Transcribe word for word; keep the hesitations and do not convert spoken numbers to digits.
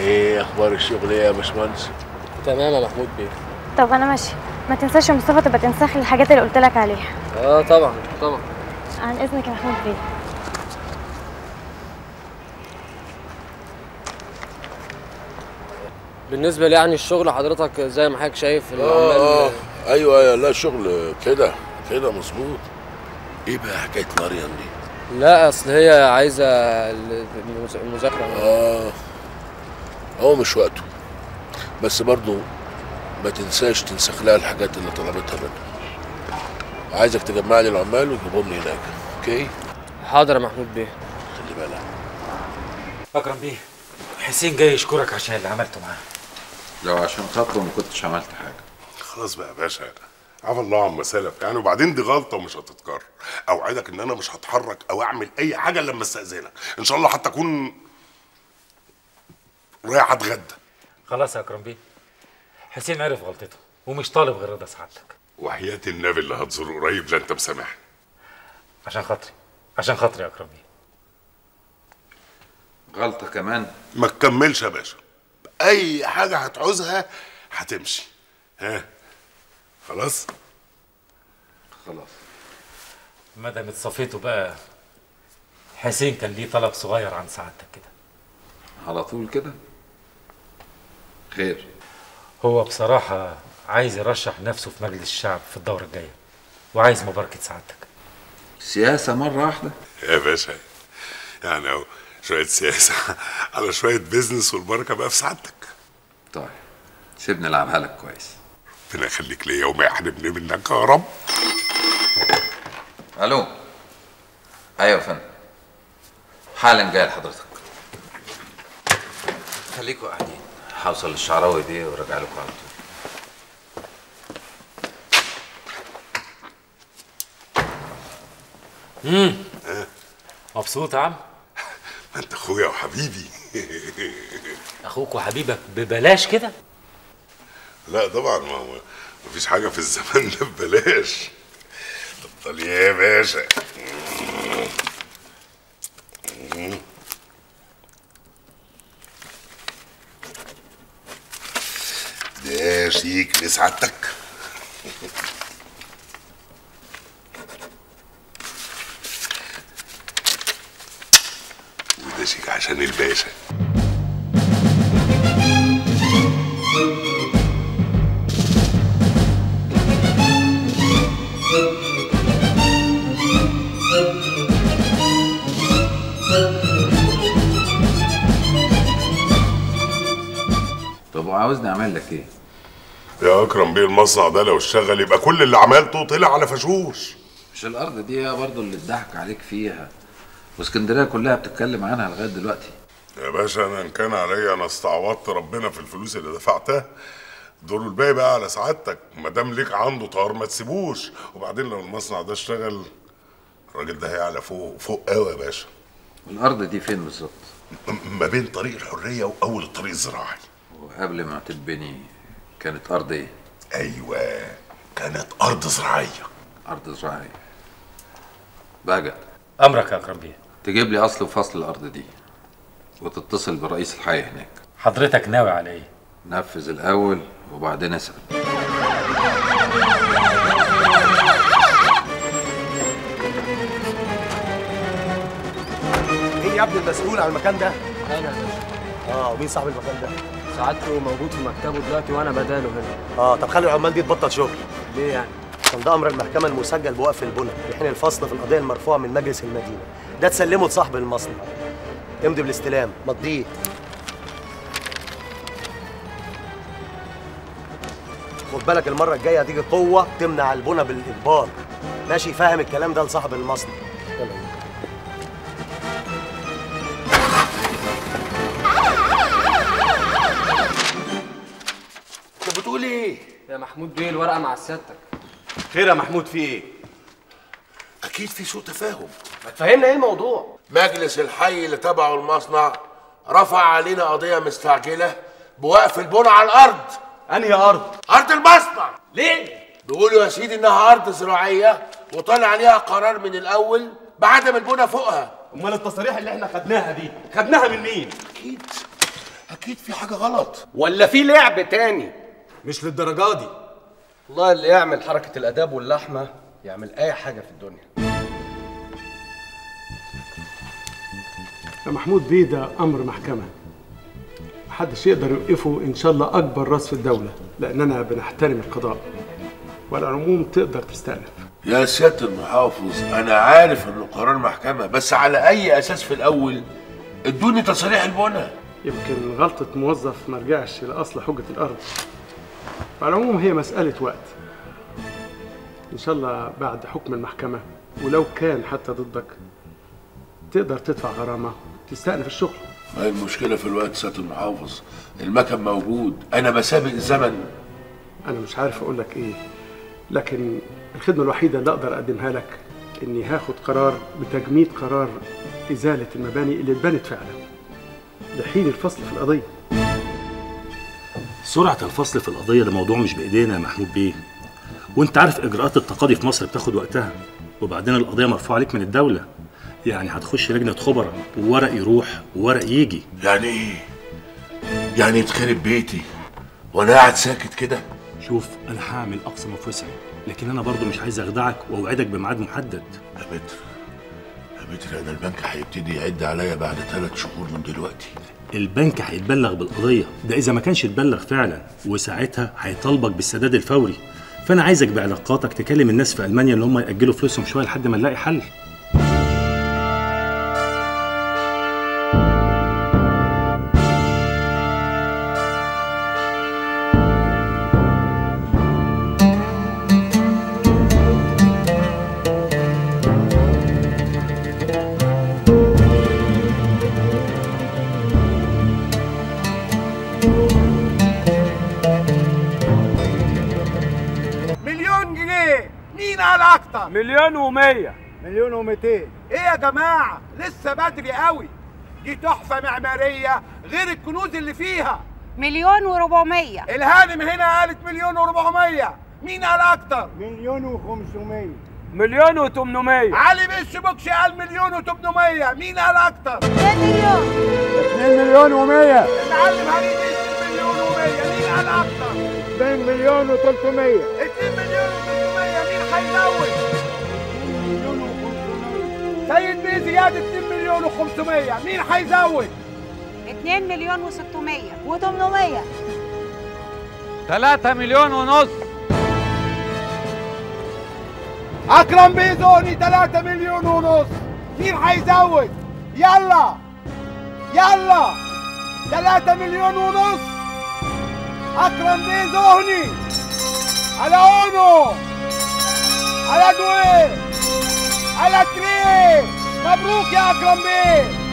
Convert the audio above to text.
ايه اخبار الشغل ايه يا باشمهندس؟ تمام يا محمود بيه. طب انا ماشي، ما تنساش يا مصطفى تبقى تنسخ لي الحاجات اللي قلت لك عليها. اه طبعا طبعا. عن اذنك يا محمود بيه. بالنسبه لي يعني الشغل حضرتك زي ما حضرتك شايف العمال. اه اه ايوه ايوه، لا الشغل كده كده مظبوط. ايه بقى حكايه مريم دي؟ لا اصل هي عايزه المذاكره. اه هو مش وقته، بس برضو ما تنساش تنسخ لها الحاجات اللي طلبتها منك. عايزك تجمع لي العمال وتجيبهم لي هناك. اوكي؟ حاضر يا محمود بيه. خلي بالك. اكرم بيه، حسين جاي يشكرك عشان اللي عملته معاه. لو عشان خاطره ما كنتش عملت حاجه. خلاص بقى يا باشا، عفى الله عما سلف يعني، وبعدين دي غلطه ومش هتتكرر. اوعدك ان انا مش هتحرك او اعمل اي حاجه لما استاذنك، ان شاء الله حتى اكون رايح اتغدى. خلاص يا اكرم بيه، حسين عرف غلطته ومش طالب غير رضا سعادتك. وحياة النبي اللي هتزوره قريب لا انت مسامحني. عشان خاطري عشان خاطري يا اكرم بيه. غلطه كمان؟ ما تكملش يا باشا، اي حاجه هتعوزها هتمشي. ها خلاص خلاص. ما دام اتصفيتوا بقى، حسين كان ليه طلب صغير عن سعادتك كده. على طول كده؟ خير. هو بصراحه عايز يرشح نفسه في مجلس الشعب في الدوره الجايه، وعايز مباركه سعادتك. سياسه مره واحده يا باشا، يعني اهو شويه سياسه على شويه بيزنس، والبركه بقى في سعادتك. طيب سيبني العبها لك كويس. ربنا يخليك ليا وما يحرمني منك يا رب. الو. ايوه يا فندم، حالا جاي لحضرتك. خليكوا قاعدين، هوصل للشعراوي بيه وراجع لكم على طول. امم مبسوط يا عم؟ ما انت اخويا وحبيبي. اخوك وحبيبك ببلاش كده؟ لا طبعا، ما هو مفيش حاجه في الزمان ده ببلاش. اتفضل يا باشا. ده شيك لسعادتك. وده شيك عشان الباشا. طب وعاوزني اعمل لك ايه؟ يا اكرم بيه، المصنع ده لو اشتغل يبقى كل اللي عملته طلع على فشوش. مش الارض دي هي برضه اللي اتضحك عليك فيها، واسكندريه كلها بتتكلم عنها لغايه دلوقتي. يا باشا انا ان كان عليا انا استعوضت ربنا في الفلوس اللي دفعتها. دور الباقي بقى على سعادتك، ما دام ليك عنده طار ما تسيبوش. وبعدين لو المصنع ده اشتغل الراجل ده هيعلى فوق فوق قوي يا باشا. والارض دي فين بالظبط؟ ما بين طريق الحريه واول الطريق الزراعي. وقبل ما تتبني كانت ارض ايه؟ ايوه كانت ارض زراعيه. ارض زراعيه. بهجت، امرك يا اكرم بيه. تجيب لي اصل وفصل الارض دي وتتصل برئيس الحي هناك. حضرتك ناوي على ايه؟ نفذ الاول وبعدين اسال. ايه يا ابني المسؤول عن المكان ده؟ انا يا باشا. اه، ومين صاحب المكان ده؟ سعادته موجود في مكتبه دلوقتي وانا بداله هنا. اه، طب خلي العمال دي تبطل شغل. ليه يعني؟ عشان ده امر المحكمه المسجل بوقف البنى بحين الفصل في القضيه المرفوعه من مجلس المدينه. ده تسلمه لصاحب المصنع. امضي بالاستلام، مضيه. خد بالك المره الجايه هتيجي قوه تمنع البنى بالاجبار. ماشي؟ فاهم الكلام ده لصاحب المصنع. يلا. انت بتقول ايه؟ يا محمود بيه الورقه مع سيادتك. خير يا محمود، في ايه؟ اكيد في سوء تفاهم. ما تفهمنا ايه الموضوع؟ مجلس الحي اللي تبعه المصنع رفع علينا قضيه مستعجله بوقف البنى على الارض. انهي ارض؟ ارض المصنع. ليه؟ بيقولوا يا سيدي انها ارض زراعيه وطلع عليها قرار من الاول بعدم البنى فوقها. امال التصاريح اللي احنا خدناها دي خدناها من مين؟ اكيد اكيد في حاجه غلط. ولا في لعب تاني؟ مش للدرجه دي. والله اللي يعمل حركه الاداب واللحمه يعمل اي حاجه في الدنيا. يا محمود بيه ده امر محكمه، محدش يقدر يوقفه ان شاء الله اكبر راس في الدوله، لاننا بنحترم القضاء. وعلى العموم تقدر تستأنف. يا سياده المحافظ انا عارف انه قرار محكمه، بس على اي اساس في الاول ادوني تصريح البنى؟ يمكن غلطه موظف ما رجعش لاصل حجه الارض. وعلى العموم هي مساله وقت. ان شاء الله بعد حكم المحكمه، ولو كان حتى ضدك تقدر تدفع غرامه تستأنف الشغل. ما هي المشكله في الوقت سياده المحافظ؟ المكن موجود، انا بسابق الزمن. انا مش عارف اقول لك ايه، لكن الخدمه الوحيده اللي اقدر اقدمها لك اني هاخد قرار بتجميد قرار ازاله المباني اللي اتبنت فعلا لحين الفصل في القضيه. سرعه الفصل في القضيه ده موضوع مش بايدينا يا محمود بيه، وانت عارف اجراءات التقاضي في مصر بتاخد وقتها، وبعدين القضيه مرفوعه عليك من الدوله، يعني هتخش لجنه خبراء وورق يروح وورق يجي. يعني ايه؟ يعني يتخرب بيتي وانا قاعد ساكت كده؟ شوف انا هعمل اقصى ما في وسعي، لكن انا برضو مش عايز اخدعك واوعدك بميعاد محدد. يا متر يا متر انا البنك هيبتدي يعد عليا بعد ثلاث شهور من دلوقتي. البنك هيتبلغ بالقضيه ده اذا ما كانش اتبلغ فعلا، وساعتها هيطالبك بالسداد الفوري. فانا عايزك بعلاقاتك تكلم الناس في المانيا ان هم ياجلوا فلوسهم شويه لحد ما نلاقي حل. مليون ومية. مليون ومئتين. ايه يا جماعة؟ لسه بدري قوي. دي تحفة معمارية غير الكنوز اللي فيها. مليون وربعمية. الهانم هنا قالت مليون وربعمية. مين قال أكتر؟ مليون وخمسمية. مليون وتمنمية. علي بيه الشبكشي قال مليون وتمنمية. مين قال أكتر؟ اتنين مليون. اتنين مليون ومية. المعلم هريدي اتنين مليون ومية. مين قال أكتر؟ اتنين مليون وتلتمية. اتنين مليون وتلتمية. مين هيزود؟ سيد بيه زيادة اتنين مليون وخمسمية. مين هيزود؟ اتنين مليون وستمية وتمنمية. تلاتة مليون ونص. أكرم بيه زوني تلاتة مليون ونص. مين هيزود؟ يلا يلا تلاتة مليون ونص. أكرم بيه زوني على أونو على دويه على تريه. مبروك يا أكرم بيه.